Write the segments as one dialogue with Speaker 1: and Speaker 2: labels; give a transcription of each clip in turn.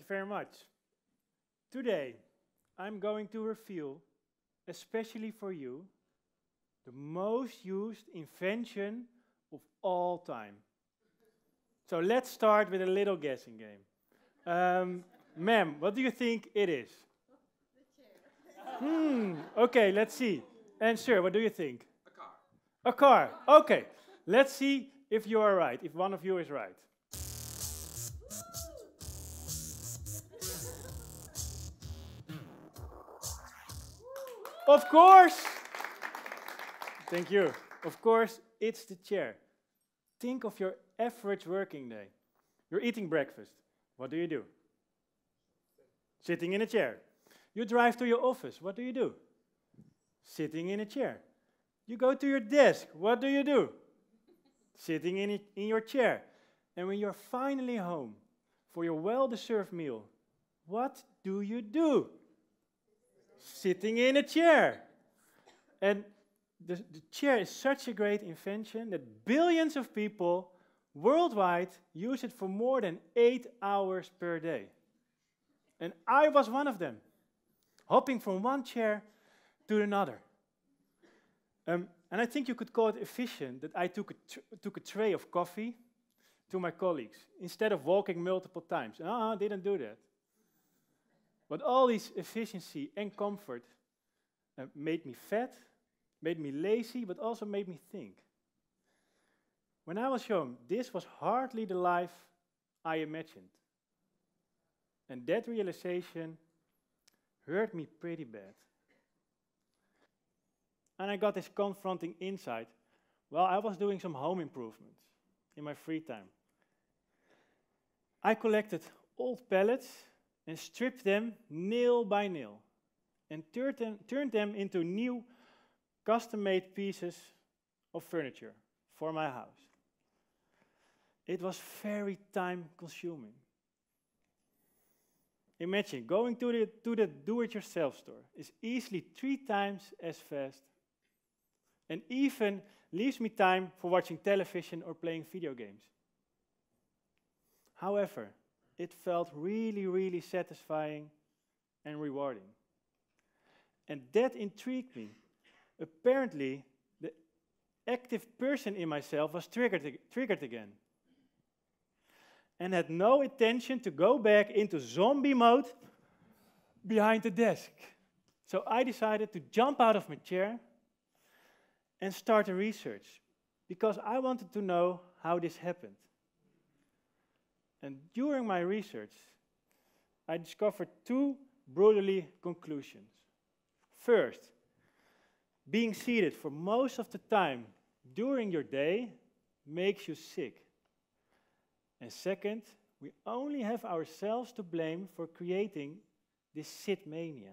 Speaker 1: very much. Today, I'm going to reveal, especially for you, the most used invention of all time. So let's start with a little guessing game. Ma'am, what do you think it is? Okay, let's see. And sir, what do you think? A car. Okay, let's see if you are right, if one of you is right. Of course! Thank you. Of course, it's the chair. Think of your average working day. You're eating breakfast. What do you do? Sitting in a chair. You drive to your office. What do you do? Sitting in a chair. You go to your desk. What do you do? Sitting in your chair. And when you're finally home for your well-deserved meal, what do you do? Sitting in a chair. And the chair is such a great invention that billions of people worldwide use it for more than 8 hours per day. And I was one of them, hopping from one chair to another. And I think you could call it efficient that I took a tray of coffee to my colleagues instead of walking multiple times. I didn't do that. But all this efficiency and comfort made me fat, made me lazy, but also made me think. When I was young, this was hardly the life I imagined. And that realization hurt me pretty bad. And I got this confronting insight while I was doing some home improvements in my free time. I collected old pallets and stripped them nail by nail and turned them into new custom-made pieces of furniture for my house. It was very time-consuming. Imagine going to the do-it-yourself store is easily 3 times as fast and even leaves me time for watching television or playing video games. However, it felt really, really satisfying and rewarding. And that intrigued me. Apparently, the active person in myself was triggered again and had no intention to go back into zombie mode behind the desk. So I decided to jump out of my chair and start a research because I wanted to know how this happened. And during my research, I discovered 2 brutally conclusions. First, being seated for most of the time during your day makes you sick. And second, we only have ourselves to blame for creating this sit mania.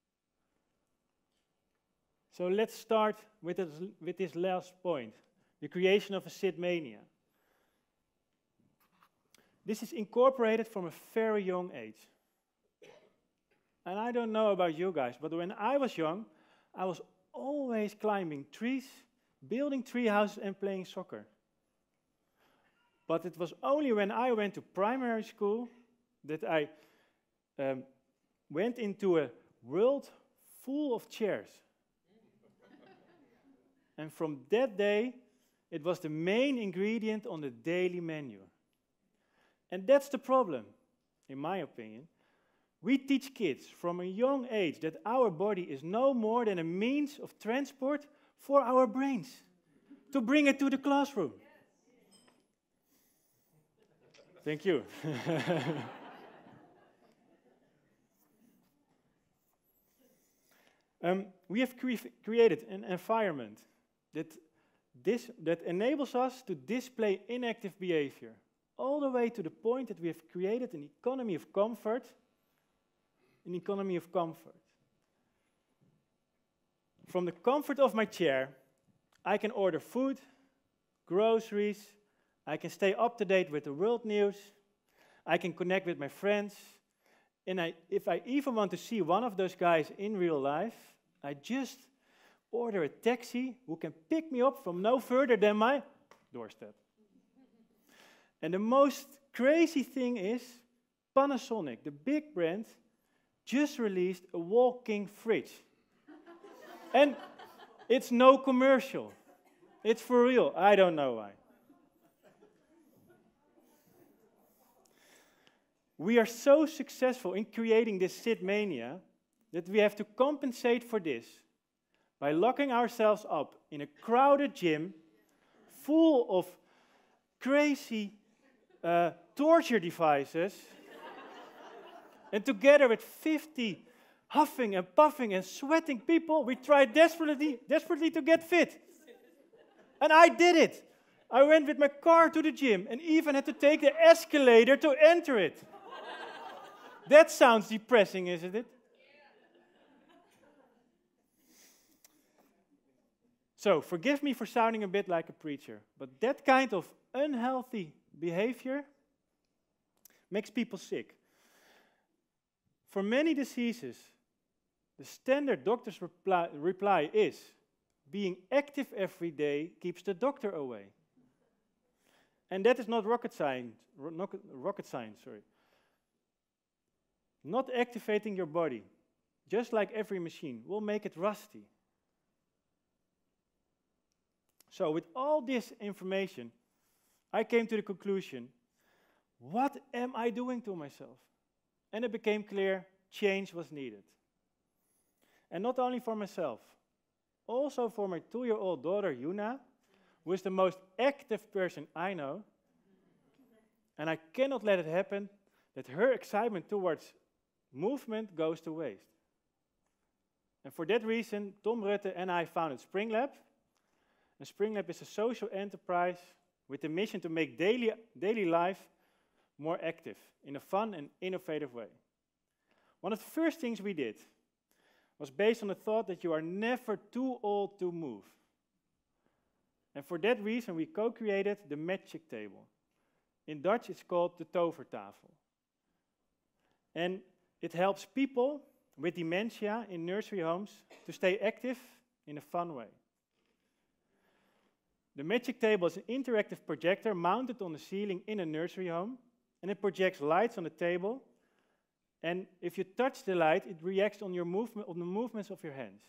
Speaker 1: So let's start with this last point, the creation of a sit mania. This is incorporated from a very young age. And I don't know about you guys, but when I was young, I was always climbing trees, building tree houses and playing soccer. But it was only when I went to primary school that I went into a world full of chairs. And from that day, it was the main ingredient on the daily menu. And that's the problem, in my opinion. We teach kids from a young age that our body is no more than a means of transport for our brains, to bring it to the classroom. Thank you. We have created an environment that enables us to display inactive behavior, all the way to the point that we have created an economy of comfort. From the comfort of my chair, I can order food, groceries, I can stay up to date with the world news, I can connect with my friends, and if I even want to see one of those guys in real life, I just order a taxi who can pick me up from no further than my doorstep. And the most crazy thing is, Panasonic, the big brand, just released a walking fridge. And it's no commercial. It's for real. I don't know why. We are so successful in creating this SID mania that we have to compensate for this by locking ourselves up in a crowded gym full of crazy torture devices. And together with 50 huffing and puffing and sweating people, we tried desperately to get fit. And I did it. I went with my car to the gym and even had to take the escalator to enter it. That sounds depressing, isn't it? So, forgive me for sounding a bit like a preacher, but that kind of unhealthy behavior makes people sick. For many diseases, the standard doctor's reply is, being active every day keeps the doctor away. And that is not rocket science. Not activating your body, just like every machine, will make it rusty. So with all this information, I came to the conclusion, what am I doing to myself? And it became clear, change was needed. And not only for myself, also for my 2-year-old daughter, Yuna, who is the most active person I know. And I cannot let it happen that her excitement towards movement goes to waste. And for that reason, Tom Rutte and I founded SpringLab. And SpringLab is a social enterprise with the mission to make daily life more active in a fun and innovative way. One of the first things we did was based on the thought that you are never too old to move. And for that reason, we co-created the Magic Table. In Dutch, it's called the Tovertafel. And it helps people with dementia in nursery homes to stay active in a fun way. The Magic Table is an interactive projector mounted on the ceiling in a nursery home, and it projects lights on the table. And if you touch the light, it reacts on the movements of your hands.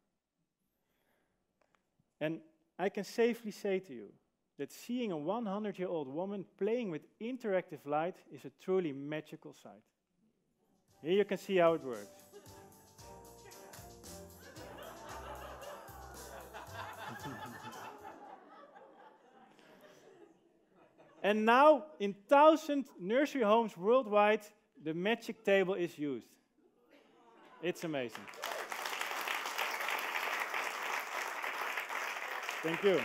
Speaker 1: And I can safely say to you that seeing a 100-year-old woman playing with interactive light is a truly magical sight. Here you can see how it works. And now, in 1,000 nursery homes worldwide, the Magic Table is used. It's amazing. Thank you.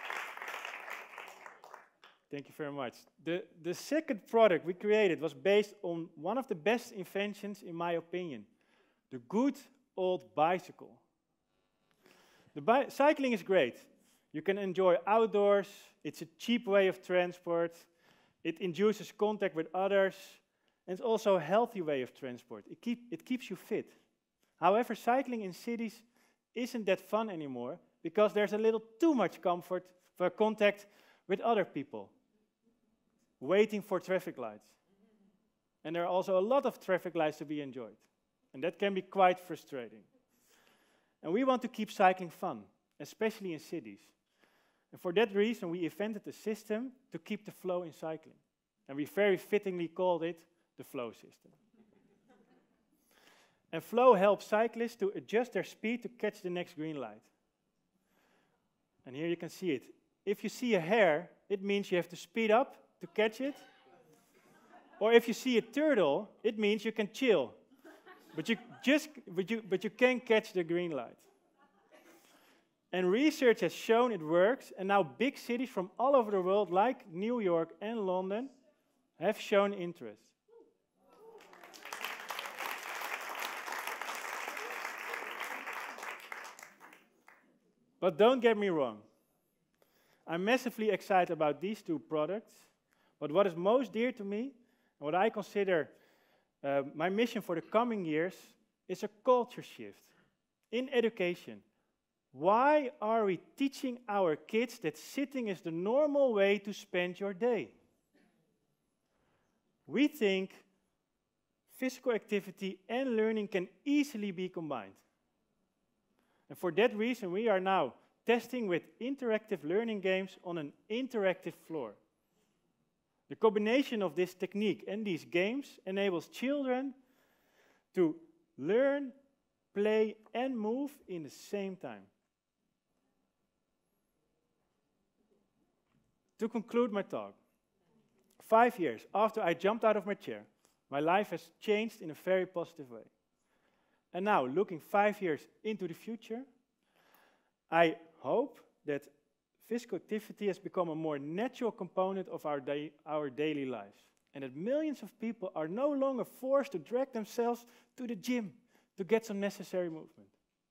Speaker 1: Thank you very much. The second product we created was based on one of the best inventions, in my opinion, the good old bicycle. Cycling is great. You can enjoy outdoors. It's a cheap way of transport. It induces contact with others. And it's also a healthy way of transport. It keeps you fit. However, cycling in cities isn't that fun anymore because there's a little too much comfort for contact with other people, waiting for traffic lights. And there are also a lot of traffic lights to be enjoyed. And that can be quite frustrating. And we want to keep cycling fun, especially in cities. And for that reason, we invented a system to keep the flow in cycling. And we very fittingly called it the flow system. And flow helps cyclists to adjust their speed to catch the next green light. And here you can see it. If you see a hare, it means you have to speed up to catch it. Or if you see a turtle, it means you can chill. But you can't catch the green light. And research has shown it works, and now big cities from all over the world, like New York and London, have shown interest. But don't get me wrong. I'm massively excited about these two products, but what is most dear to me, and what I consider my mission for the coming years, is a culture shift in education. Why are we teaching our kids that sitting is the normal way to spend your day? We think physical activity and learning can easily be combined. And for that reason, we are now testing with interactive learning games on an interactive floor. The combination of this technique and these games enables children to learn, play, and move in the same time. To conclude my talk, 5 years after I jumped out of my chair, my life has changed in a very positive way. And now, looking 5 years into the future, I hope that physical activity has become a more natural component of our daily lives, and that millions of people are no longer forced to drag themselves to the gym to get some necessary movement.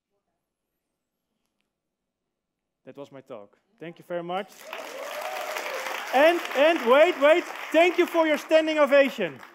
Speaker 1: That was my talk. Thank you very much. And wait, thank you for your standing ovation.